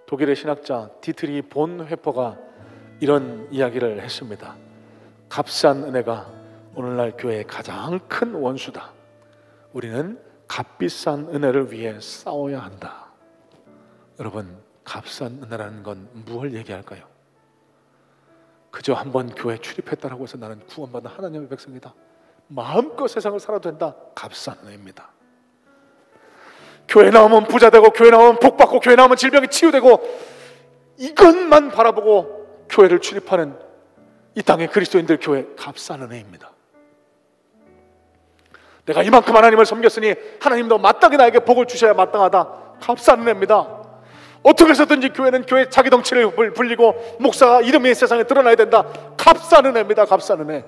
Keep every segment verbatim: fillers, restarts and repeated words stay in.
독일의 신학자 디트리 본 회퍼가 이런 이야기를 했습니다. 값싼 은혜가 오늘날 교회의 가장 큰 원수다. 우리는 값비싼 은혜를 위해 싸워야 한다. 여러분, 값싼 은혜라는 건 무엇을 얘기할까요? 그저 한번 교회에 출입했다라고 해서 나는 구원받은 하나님의 백성이다, 마음껏 세상을 살아도 된다, 값싼 은혜입니다. 교회 나오면 부자 되고, 교회 나오면 복 받고, 교회 나오면 질병이 치유되고, 이것만 바라보고 교회를 출입하는 이 땅의 그리스도인들 교회, 값싼 은혜입니다. 내가 이만큼 하나님을 섬겼으니 하나님도 마땅히 나에게 복을 주셔야 마땅하다, 값싼 은혜입니다. 어떻게 해서든지 교회는 교회 자기 덩치를 불리고 목사가 이름이 세상에 드러나야 된다, 값싼 은혜입니다. 값싼 은혜.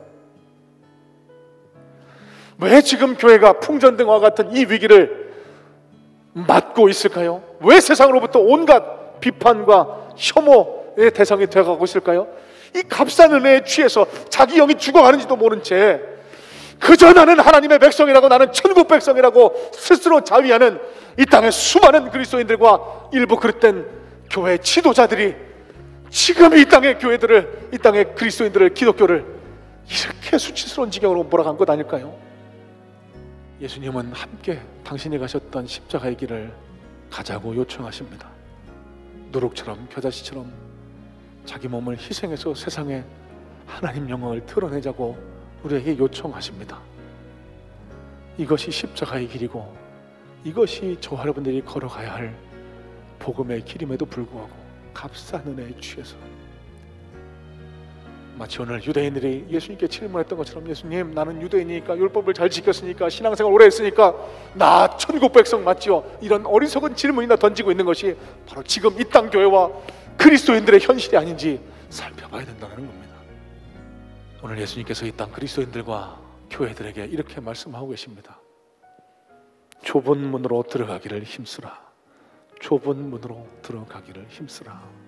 왜 지금 교회가 풍전등과 같은 이 위기를 맞고 있을까요? 왜 세상으로부터 온갖 비판과 혐오의 대상이 되어가고 있을까요? 이 값싼 은혜에 취해서 자기 영이 죽어가는지도 모른 채 그저 나는 하나님의 백성이라고, 나는 천국 백성이라고 스스로 자위하는 이 땅의 수많은 그리스도인들과 일부 그릇된 교회 지도자들이 지금 이 땅의 교회들을, 이 땅의 그리스도인들을, 기독교를 이렇게 수치스러운 지경으로 몰아간 것 아닐까요? 예수님은 함께 당신이 가셨던 십자가의 길을 가자고 요청하십니다. 누룩처럼, 겨자씨처럼 자기 몸을 희생해서 세상에 하나님 영광을 드러내자고 우리에게 요청하십니다. 이것이 십자가의 길이고, 이것이 저와 여러분들이 걸어가야 할 복음의 길임에도 불구하고 값싼 은혜에 취해서, 마치 오늘 유대인들이 예수님께 질문했던 것처럼, 예수님, 나는 유대인이니까, 율법을 잘 지켰으니까, 신앙생활 오래 했으니까 나 천국 백성 맞지요? 이런 어리석은 질문이나 던지고 있는 것이 바로 지금 이 땅 교회와 그리스도인들의 현실이 아닌지 살펴봐야 된다는 겁니다. 오늘 예수님께서 이 땅 그리스도인들과 교회들에게 이렇게 말씀하고 계십니다. 좁은 문으로 들어가기를 힘쓰라. 좁은 문으로 들어가기를 힘쓰라.